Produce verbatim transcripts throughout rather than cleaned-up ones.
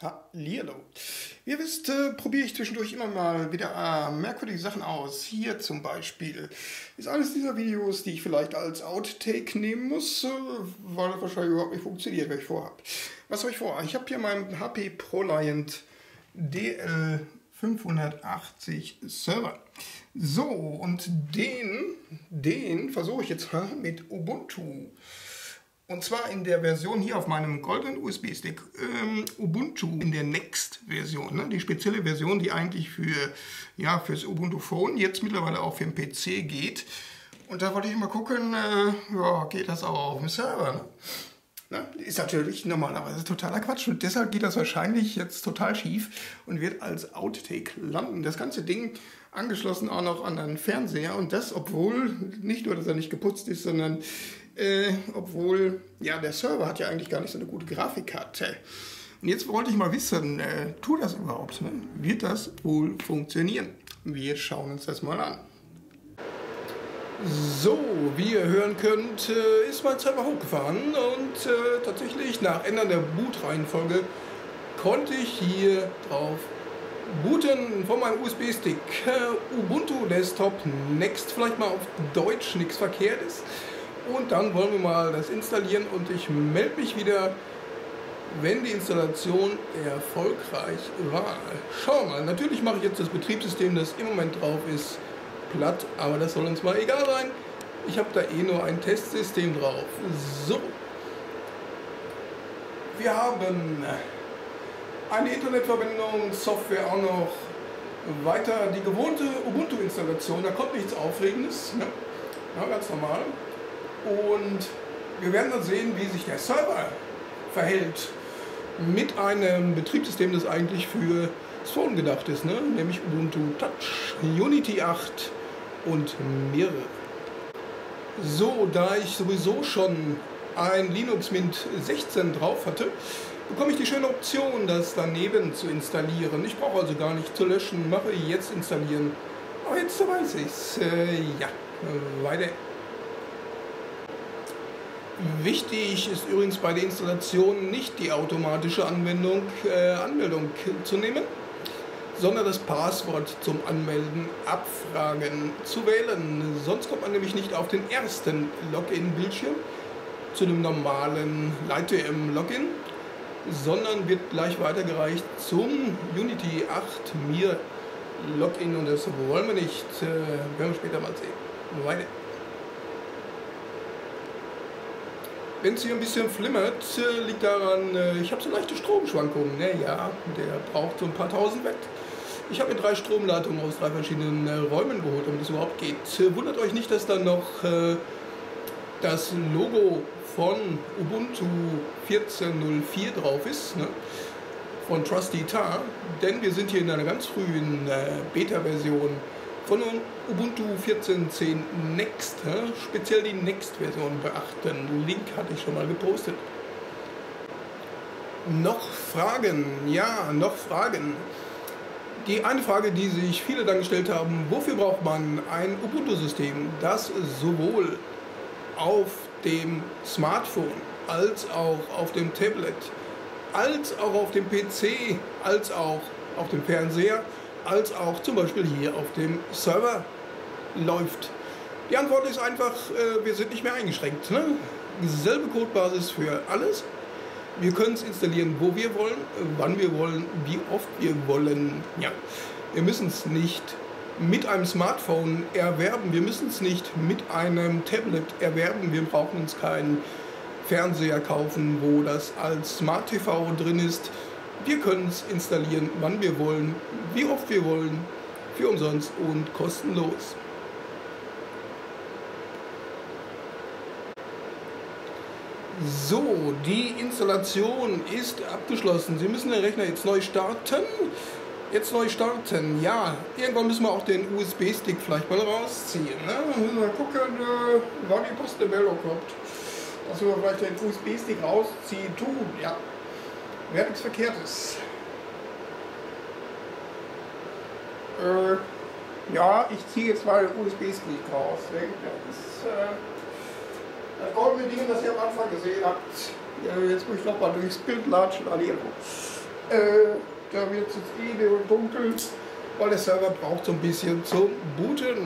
Hallihallo. Wie ihr wisst, äh, probiere ich zwischendurch immer mal wieder äh, merkwürdige Sachen aus. Hier zum Beispiel ist eines dieser Videos, die ich vielleicht als Outtake nehmen muss, äh, weil das wahrscheinlich überhaupt nicht funktioniert, was ich vorhabe. Was habe ich vor? Ich habe hier meinen H P ProLiant D L fünfhundertachtzig Server. So, und den, den versuche ich jetzt mal mit Ubuntu. Und zwar in der Version hier auf meinem goldenen U S B-Stick, ähm, Ubuntu in der Next-Version, ne? Die spezielle Version, die eigentlich für, ja, fürs Ubuntu Phone jetzt mittlerweile auch für den P C geht. Und da wollte ich mal gucken, äh, ja, geht das auch auf dem Server? Ne? Ne? Ist natürlich normalerweise totaler Quatsch und deshalb geht das wahrscheinlich jetzt total schief und wird als Outtake landen. Das ganze Ding angeschlossen auch noch an einen Fernseher und das, obwohl nicht nur, dass er nicht geputzt ist, sondern Äh, obwohl, ja, der Server hat ja eigentlich gar nicht so eine gute Grafikkarte. Und jetzt wollte ich mal wissen, äh, tut das überhaupt? Ne? Wird das wohl funktionieren? Wir schauen uns das mal an. So, wie ihr hören könnt, äh, ist mein Server hochgefahren und äh, tatsächlich nach Ändern der Bootreihenfolge konnte ich hier drauf booten von meinem U S B-Stick. Äh, Ubuntu Desktop Next, vielleicht mal auf Deutsch, nichts Verkehrtes. Und dann wollen wir mal das installieren und ich melde mich wieder, wenn die Installation erfolgreich war. Schauen wir mal, natürlich mache ich jetzt das Betriebssystem, das im Moment drauf ist, platt, aber das soll uns mal egal sein. Ich habe da eh nur ein Testsystem drauf. So, wir haben eine Internetverbindung, Software auch noch, weiter die gewohnte Ubuntu-Installation, da kommt nichts Aufregendes, ne? Ja, ganz normal. Und wir werden dann sehen, wie sich der Server verhält mit einem Betriebssystem, das eigentlich für das Phone gedacht ist, ne? Nämlich Ubuntu Touch, Unity acht und mehrere. So, da ich sowieso schon ein Linux Mint sechzehn drauf hatte, bekomme ich die schöne Option, das daneben zu installieren. Ich brauche also gar nicht zu löschen, mache jetzt installieren. Aber jetzt weiß ich es. Äh, ja, weiter. Wichtig ist übrigens bei der Installation nicht die automatische Anwendung, äh, Anmeldung zu nehmen, sondern das Passwort zum Anmelden abfragen zu wählen. Sonst kommt man nämlich nicht auf den ersten Login-Bildschirm zu dem normalen LightDM-Login, sondern wird gleich weitergereicht zum Unity acht Mir Login und das wollen wir nicht, äh, werden wir später mal sehen. Weiter. Wenn es hier ein bisschen flimmert, liegt daran, ich habe so leichte Stromschwankungen. Naja, der braucht so ein paar tausend Watt. Ich habe mir drei Stromleitungen aus drei verschiedenen Räumen geholt, damit es überhaupt geht. Wundert euch nicht, dass da noch das Logo von Ubuntu vierzehn null vier drauf ist, ne? Von Trusty Tar, denn wir sind hier in einer ganz frühen Beta-Version von Ubuntu vierzehn Punkt zehn Next, speziell die Next-Version beachten. Link hatte ich schon mal gepostet. Noch Fragen? Ja, noch Fragen. Die eine Frage, die sich viele dann gestellt haben, wofür braucht man ein Ubuntu-System, das sowohl auf dem Smartphone als auch auf dem Tablet, als auch auf dem P C, als auch auf dem Fernseher, als auch zum Beispiel hier auf dem Server läuft? Die Antwort ist einfach, äh, wir sind nicht mehr eingeschränkt. Ne? Selbe Codebasis für alles. Wir können es installieren, wo wir wollen, wann wir wollen, wie oft wir wollen. Ja, wir müssen es nicht mit einem Smartphone erwerben, wir müssen es nicht mit einem Tablet erwerben, wir brauchen uns keinen Fernseher kaufen, wo das als Smart T V drin ist. Wir können es installieren, wann wir wollen, wie oft wir wollen, für umsonst und kostenlos. So, die Installation ist abgeschlossen. Sie müssen den Rechner jetzt neu starten. Jetzt neu starten, ja. Irgendwann müssen wir auch den U S B-Stick vielleicht mal rausziehen. Ne? Müssen wir gucken, äh, wann die Post der Meldung kommt. Dass wir vielleicht den U S B-Stick rausziehen tun, ja. Wäre nichts Verkehrtes. Äh, ja, ich ziehe jetzt mal den U S B-Stick raus. Das ist äh, das goldene Ding, das ihr am Anfang gesehen habt. Äh, jetzt muss ich noch mal durchs Bild latschen. Äh, da wird es jetzt eh dunkel, weil der Server braucht so ein bisschen zum Booten.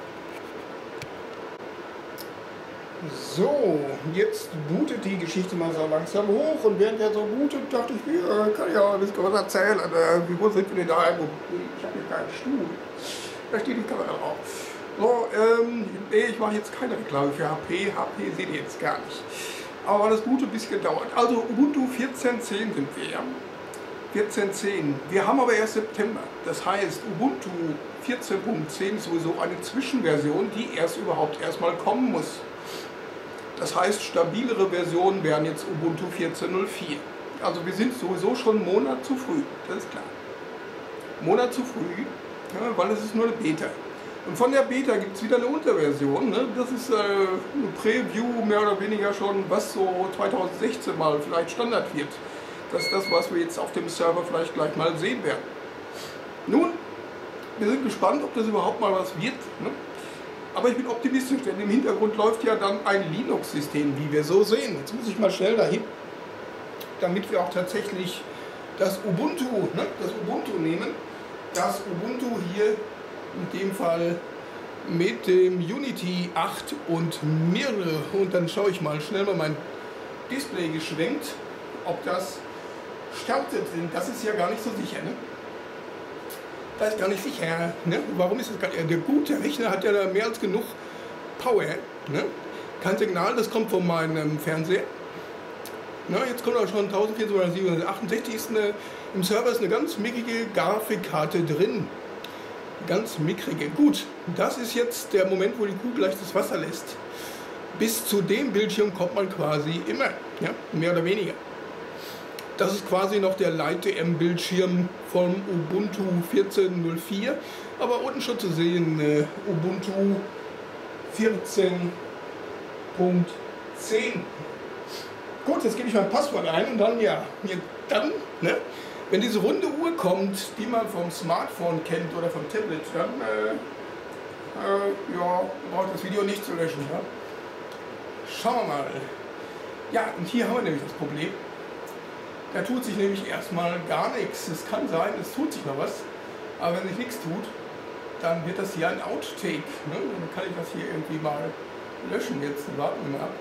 So, jetzt bootet die Geschichte mal so langsam hoch und während er so bootet, dachte ich mir, äh, kann ich auch ein bisschen was erzählen. Äh, wo sind wir denn da? Ich habe hier keinen Stuhl. Da steht die Kamera drauf. So, ähm, nee, ich mache jetzt keine Reklame für H P. H P seht ihr jetzt gar nicht. Aber das Boot ein bisschen dauert. Also Ubuntu vierzehn Punkt zehn sind wir ja. vierzehn Punkt zehn. Wir haben aber erst September. Das heißt, Ubuntu vierzehn Punkt zehn ist sowieso eine Zwischenversion, die erst überhaupt erstmal kommen muss. Das heißt, stabilere Versionen wären jetzt Ubuntu vierzehn Punkt null vier. Also wir sind sowieso schon einen Monat zu früh, das ist klar. Monat zu früh, ja, weil es ist nur eine Beta. Und von der Beta gibt es wieder eine Unterversion. Ne? Das ist äh, eine Preview mehr oder weniger schon, was so zweitausendsechzehn mal vielleicht Standard wird. Das ist das, was wir jetzt auf dem Server vielleicht gleich mal sehen werden. Nun, wir sind gespannt, ob das überhaupt mal was wird. Ne? Aber ich bin optimistisch, denn im Hintergrund läuft ja dann ein Linux-System, wie wir so sehen. Jetzt muss ich mal schnell dahin, damit wir auch tatsächlich das Ubuntu, ne, das Ubuntu nehmen. Das Ubuntu hier in dem Fall mit dem Unity acht und Mirre. Und dann schaue ich mal schnell mal mein Display geschwenkt, ob das startet. Denn das ist ja gar nicht so sicher. Ne? Das ist gar nicht sicher. Ne? Warum ist das gar nicht? Der gute Rechner hat ja da mehr als genug Power. Ne? Kein Signal, das kommt von meinem Fernseher. Na, jetzt kommt auch schon eintausendsiebenhundertsiebenundsechzig. Ist eine, im Server ist eine ganz mickrige Grafikkarte drin. Ganz mickrige. Gut, das ist jetzt der Moment, wo die Kuh gleich das Wasser lässt. Bis zu dem Bildschirm kommt man quasi immer. Ja? Mehr oder weniger. Das ist quasi noch der Light-D M-Bildschirm vom Ubuntu vierzehn Punkt null vier. Aber unten schon zu sehen äh, Ubuntu vierzehn Punkt zehn. Gut, jetzt gebe ich mein Passwort ein und dann, ja, dann, ne, wenn diese runde Uhr kommt, die man vom Smartphone kennt oder vom Tablet, dann, äh, äh, ja, braucht das Video nicht zu löschen. Ja? Schauen wir mal. Ja, und hier haben wir nämlich das Problem. Da tut sich nämlich erstmal gar nichts. Es kann sein, es tut sich noch was, aber wenn sich nichts tut, dann wird das hier ein Outtake. Ne? Dann kann ich das hier irgendwie mal löschen jetzt. Warten wir mal ab.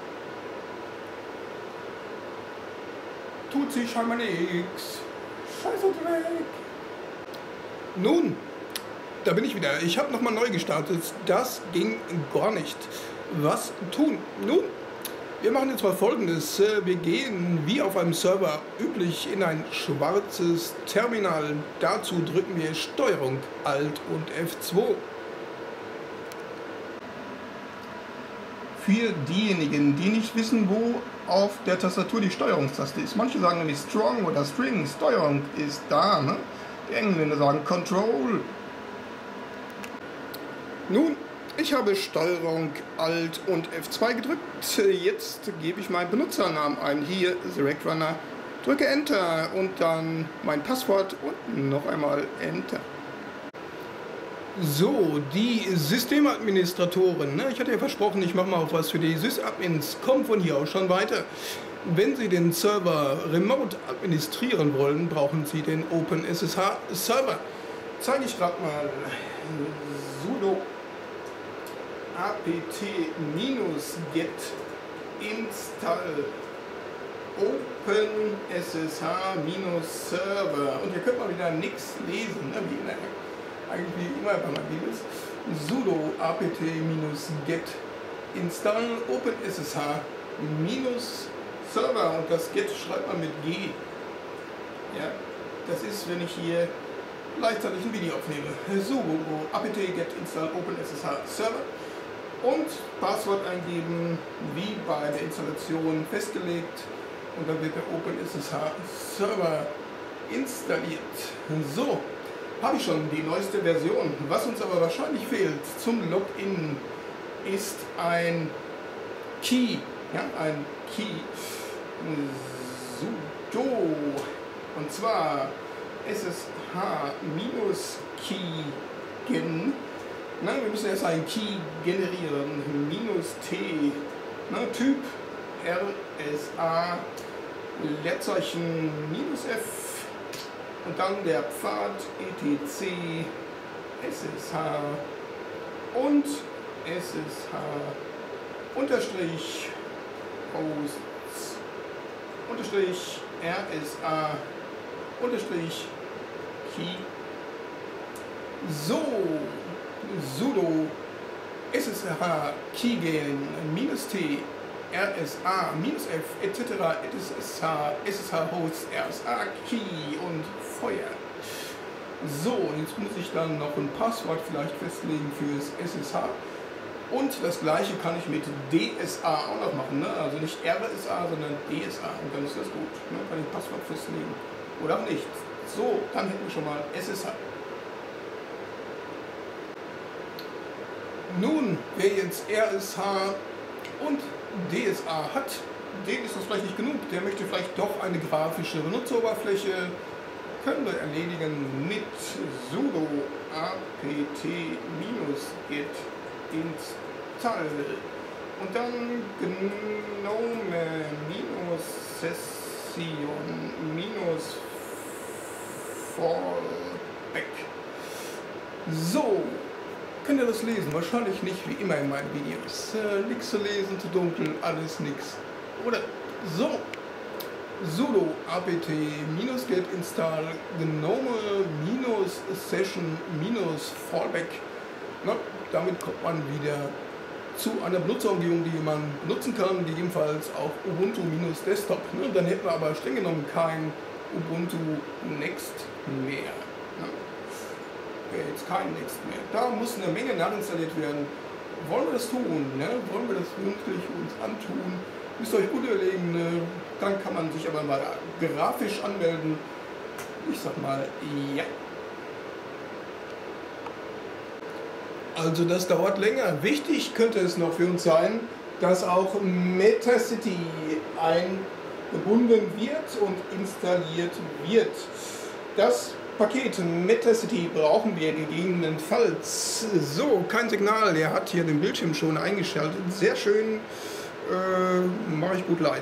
Tut sich scheinbar nichts. Scheiße Dreck. Nun, da bin ich wieder. Ich habe nochmal neu gestartet. Das ging gar nicht. Was tun? Nun, wir machen jetzt mal Folgendes. Wir gehen wie auf einem Server üblich in ein schwarzes Terminal. Dazu drücken wir Steuerung Alt und F zwei. Für diejenigen, die nicht wissen, wo auf der Tastatur die Steuerungstaste ist. Manche sagen nämlich Strong oder String. Steuerung ist da. Ne? Die Engländer sagen Control. Nun, ich habe Steuerung Alt und F zwei gedrückt. Jetzt gebe ich meinen Benutzernamen ein. Hier, TheRecRunner. Drücke Enter und dann mein Passwort und noch einmal Enter. So, die Systemadministratoren, ne? Ich hatte ja versprochen, ich mache mal auch was für die Sysadmins, kommen von hier aus schon weiter. Wenn Sie den Server remote administrieren wollen, brauchen Sie den OpenSSH Server. Zeige ich gerade mal. Sudo apt-get install OpenSSH-Server. Und hier könnt man wieder nichts lesen, ne? Wie in der eigentlich immer, wenn man geht ist, sudo apt-get install OpenSSH-Server und das Get schreibt man mit G. Ja, das ist, wenn ich hier gleichzeitig ein Video aufnehme. Sudo apt-get install OpenSSH-Server und Passwort eingeben, wie bei der Installation festgelegt, und dann wird der OpenSSH-Server installiert. So. Habe ich schon die neueste Version. Was uns aber wahrscheinlich fehlt zum Login ist ein Key. Ja, ein Key. Sudo. Und zwar ssh-key-gen. Nein, wir müssen erst einen Key generieren. Minus T. Na, Typ R S A. Leerzeichen minus F. und dann der Pfad etc ssh und ssh unterstrich hosts unterstrich rsa unterstrich key. So, sudo ssh keygen minus t rsa minus f etc ssh ssh hosts rsa key und Feuer. So, jetzt muss ich dann noch ein Passwort vielleicht festlegen fürs S S H. Und das gleiche kann ich mit D S A auch noch machen. Ne? Also nicht R S A, sondern D S A. Und dann ist das gut. Ne? Kann ich ein Passwort festlegen. Oder auch nicht. So, dann hätten wir schon mal S S H. Nun, wer jetzt R S H und D S A hat, dem ist das vielleicht nicht genug. Der möchte vielleicht doch eine grafische Benutzeroberfläche. Können wir erledigen mit sudo apt-get install und dann gnome session fallback. So, könnt ihr das lesen? Wahrscheinlich nicht wie immer in meinen Videos. Äh, nix zu lesen, zu dunkel, alles nix. Oder so. Sudo apt-get install gnome session fallback. Na, damit kommt man wieder zu einer Benutzerumgebung, die man benutzen kann, gegebenenfalls auch Ubuntu-Desktop. Ne? Dann hätten wir aber streng genommen kein Ubuntu Next mehr. Ne? Wäre jetzt kein Next mehr. Da muss eine Menge nachinstalliert werden. Wollen wir das tun? Ne? Wollen wir das wirklich uns antun? Müsst ihr euch gut überlegen, ne? Dann kann man sich aber mal grafisch anmelden. Ich sag mal, ja. Also das dauert länger. Wichtig könnte es noch für uns sein, dass auch Metacity eingebunden wird und installiert wird. Das Paket Metacity brauchen wir gegebenenfalls. So, kein Signal, er hat hier den Bildschirm schon eingeschaltet. Sehr schön. Äh, mache ich gut leid.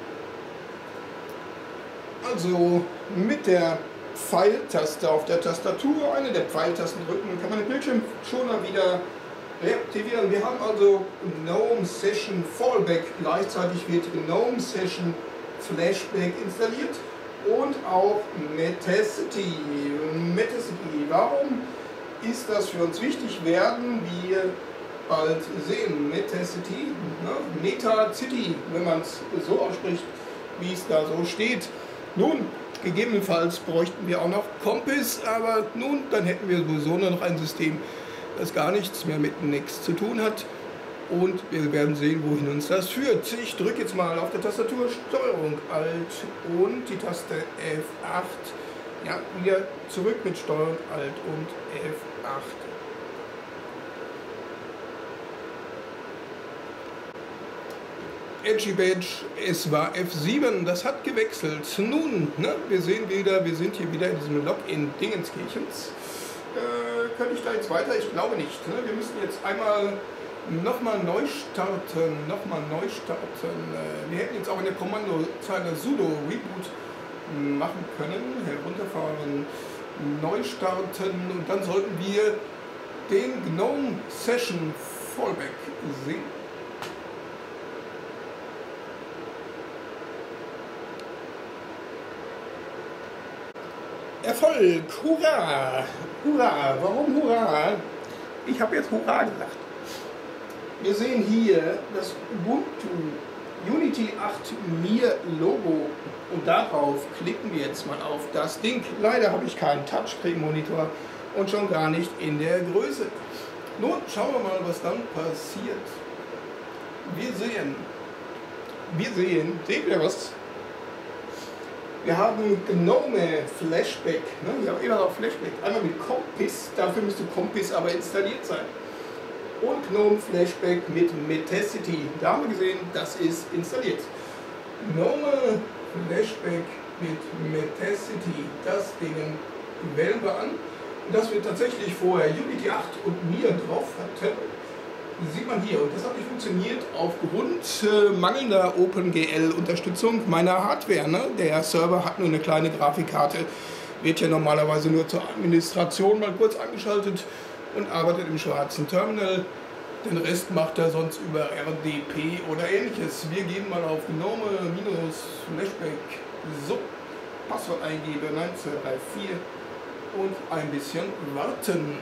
Also mit der Pfeiltaste auf der Tastatur, eine der Pfeiltasten drücken, kann man den Bildschirm schon mal wieder reaktivieren. Wir haben also GNOME Session Fallback, gleichzeitig wird GNOME Session Flashback installiert und auch Metacity. Metacity, warum ist das für uns wichtig? Werden wir bald sehen. Metacity, ne? Metacity, wenn man es so ausspricht, wie es da so steht. Nun, gegebenenfalls bräuchten wir auch noch Compass, aber nun, dann hätten wir sowieso nur noch ein System, das gar nichts mehr mit Next zu tun hat. Und wir werden sehen, wohin uns das führt. Ich drücke jetzt mal auf der Tastatur Steuerung Alt und die Taste F acht. Ja, wieder zurück mit Steuerung Alt und F acht. Edgy Badge, es war F sieben, das hat gewechselt. Nun, ne, wir sehen wieder, wir sind hier wieder in diesem Login Dingenskirchens. Äh, könnte ich da jetzt weiter? Ich glaube nicht. Ne? Wir müssen jetzt einmal nochmal neu starten, nochmal neu starten. Äh, wir hätten jetzt auch in der Kommandozeile sudo reboot machen können, herunterfahren, neu starten und dann sollten wir den GNOME Session Fallback sehen. Erfolg! Hurra! Hurra! Warum Hurra? Ich habe jetzt Hurra gesagt. Wir sehen hier das Ubuntu Unity acht Mir Logo und darauf klicken wir jetzt mal auf das Ding. Leider habe ich keinen Touchscreen-Monitor und schon gar nicht in der Größe. Nun schauen wir mal, was dann passiert. Wir sehen, wir sehen, seht ihr was? Wir haben GNOME Flashback, ne? Wir haben immer noch Flashback, einmal mit Compass, dafür müsste Compass aber installiert sein. Und GNOME Flashback mit Metacity, da haben wir gesehen, das ist installiert. GNOME Flashback mit Metacity, das Ding wählen wir an. Und dass wir tatsächlich vorher Unity acht und Mir drauf hatten, sieht man hier. Und das hat nicht funktioniert aufgrund äh, mangelnder OpenGL-Unterstützung meiner Hardware. Ne? Der Server hat nur eine kleine Grafikkarte. Wird ja normalerweise nur zur Administration mal kurz angeschaltet und arbeitet im schwarzen Terminal. Den Rest macht er sonst über R D P oder ähnliches. Wir gehen mal auf Gnome minus Flashback. So, Passwort eingeben, eins zwei drei vier und ein bisschen warten.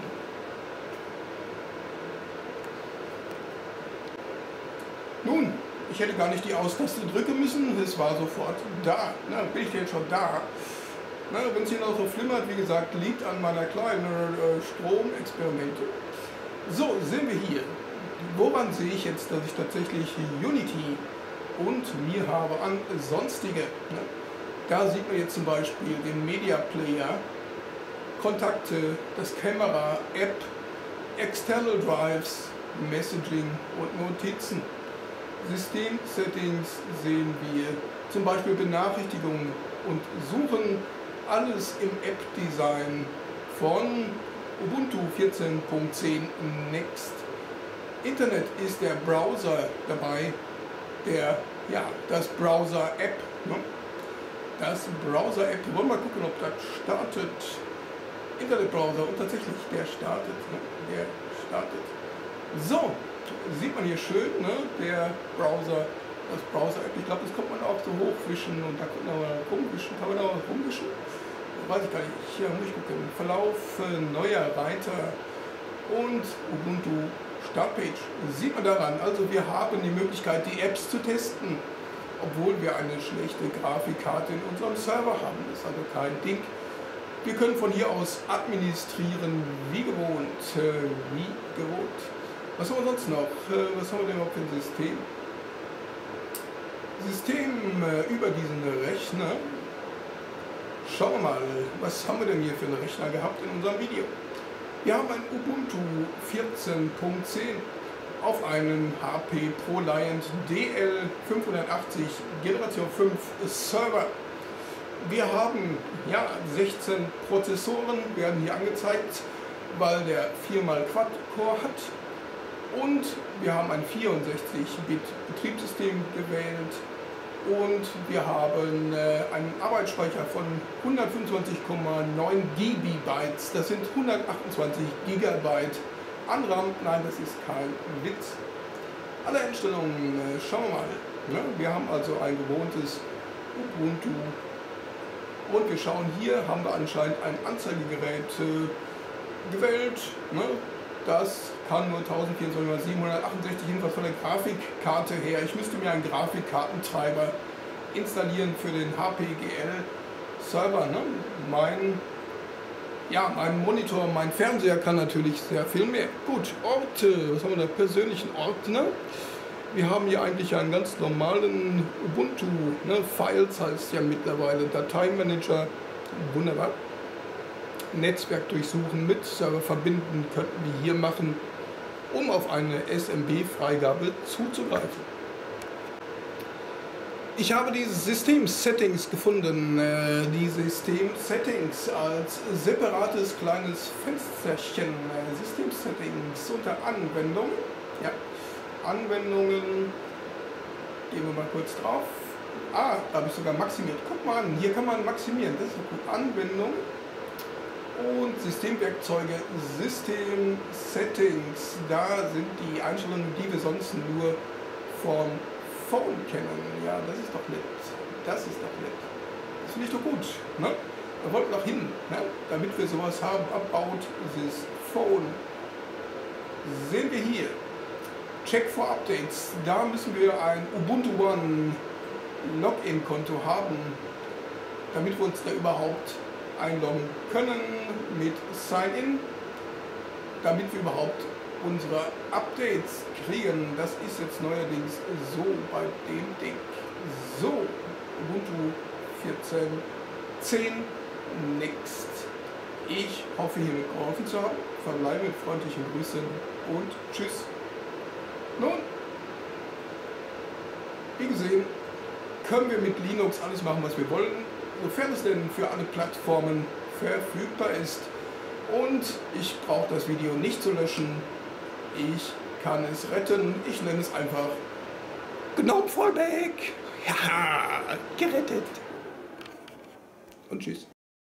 Nun, ich hätte gar nicht die Aus-Taste drücken müssen, es war sofort da. Na, bin ich jetzt schon da. Wenn es hier noch so flimmert, wie gesagt, liegt an meiner kleinen äh, Stromexperimente. So, sind wir hier. Woran sehe ich jetzt, dass ich tatsächlich Unity und mir habe an sonstige? Ne? Da sieht man jetzt zum Beispiel den Media Player, Kontakte, das Kamera, App, External Drives, Messaging und Notizen. System-Settings sehen wir, zum Beispiel Benachrichtigungen und Suchen, alles im App-Design von Ubuntu vierzehn Punkt zehn Next. Internet ist der Browser dabei, der, ja, das Browser-App. Ne? Das Browser-App, wir wollen mal gucken, ob das startet. Internetbrowser, und tatsächlich, der startet. Ne? Der startet. So, sieht man hier schön, ne? Der Browser, das Browser-App. Ich glaube, das kommt man auch so hochwischen und da kann man rumwischen. Kann man da was rumwischen? Weiß ich gar nicht. Hier muss ich gucken. Verlauf, neuer Reiter und Ubuntu Startpage. Sieht man daran. Also wir haben die Möglichkeit, die Apps zu testen, obwohl wir eine schlechte Grafikkarte in unserem Server haben. Das ist also kein Ding. Wir können von hier aus administrieren, wie gewohnt. Äh, wie gewohnt. Was haben wir sonst noch? Äh, was haben wir denn noch für ein System? System äh, über diesen Rechner. Schauen wir mal, was haben wir denn hier für einen Rechner gehabt in unserem Video? Wir haben ein Ubuntu vierzehn Punkt zehn auf einem H P ProLiant D L fünfhundertachtzig Generation fünf Server. Wir haben ja sechzehn Prozessoren, werden hier angezeigt, weil der vier mal Quad-Core hat. Und wir haben ein vierundsechzig Bit Betriebssystem gewählt. Und wir haben äh, einen Arbeitsspeicher von hundertfünfundzwanzig Komma neun Gigabytes. Das sind hundertachtundzwanzig Gigabyte an RAM. Nein, das ist kein Witz. Alle Einstellungen, äh, schauen wir mal. Ne? Wir haben also ein gewohntes Ubuntu. Und wir schauen hier, haben wir anscheinend ein Anzeigegerät äh, gewählt. Ne? Das kann nur tausendvierundzwanzig mal siebenhundertachtundsechzig, jedenfalls von der Grafikkarte her. Ich müsste mir einen Grafikkartentreiber installieren für den H P G L-Server. Ne? Mein, ja, mein Monitor, mein Fernseher kann natürlich sehr viel mehr. Gut, Orte, was haben wir da? Persönlichen Ordner. Wir haben hier eigentlich einen ganz normalen Ubuntu. Ne? Files heißt ja mittlerweile Dateimanager. Wunderbar. Netzwerk durchsuchen, mit Server verbinden, könnten wir hier machen, um auf eine S M B-Freigabe zuzugreifen. Ich habe die System-Settings gefunden. Die System-Settings als separates kleines Fensterchen. System-Settings unter Anwendung. Ja, Anwendungen. Gehen wir mal kurz drauf. Ah, da habe ich sogar maximiert. Guck mal an, hier kann man maximieren. Das ist so gut. Anwendung. Und Systemwerkzeuge, System Settings, da sind die Einstellungen, die wir sonst nur vom Phone kennen. Ja, das ist doch nett. Das ist doch nett. Das finde ich doch gut. Ne? Da wollten wir doch hin, ne? Damit wir sowas haben. About this phone. Sehen wir hier. Check for Updates. Da müssen wir ein Ubuntu One Login-Konto haben, damit wir uns da überhaupt einloggen können mit Sign-In, damit wir überhaupt unsere Updates kriegen. Das ist jetzt neuerdings so bei dem Ding. So, Ubuntu vierzehn Punkt zehn Next. Ich hoffe, hiermit geholfen zu haben. Verbleibe mit freundlichen Grüßen und tschüss. Nun, wie gesehen, können wir mit Linux alles machen, was wir wollen, sofern es denn für alle Plattformen verfügbar ist. Und ich brauche das Video nicht zu löschen. Ich kann es retten. Ich nenne es einfach Gnome Fallback. Ja, gerettet. Und tschüss.